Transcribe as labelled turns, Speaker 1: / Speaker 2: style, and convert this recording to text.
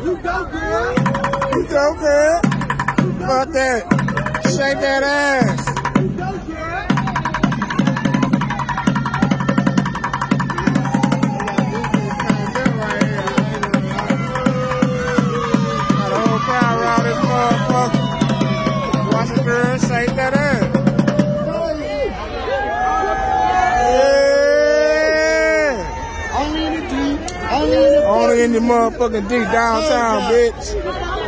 Speaker 1: You go, girl.
Speaker 2: You go, girl. Fuck that. Shake that ass.
Speaker 1: You go, girl.
Speaker 2: Got a whole crowd around this motherfucker. Watch the girl shake that ass.
Speaker 1: Yeah. Only in the deep. Only in the
Speaker 2: Only in the motherfucking deep downtown, bitch.